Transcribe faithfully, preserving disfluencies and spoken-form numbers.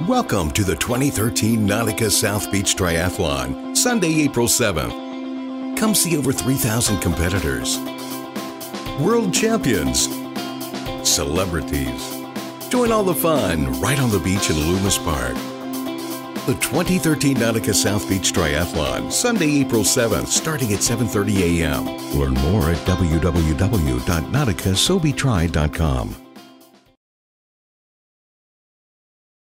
Welcome to the twenty thirteen Nautica South Beach Triathlon, Sunday, April seventh. Come see over three thousand competitors, world champions, celebrities. Join all the fun right on the beach in Loomis Park. The twenty thirteen Nautica South Beach Triathlon, Sunday, April seventh, starting at seven thirty a m Learn more at w w w dot nautica sobe tri dot com.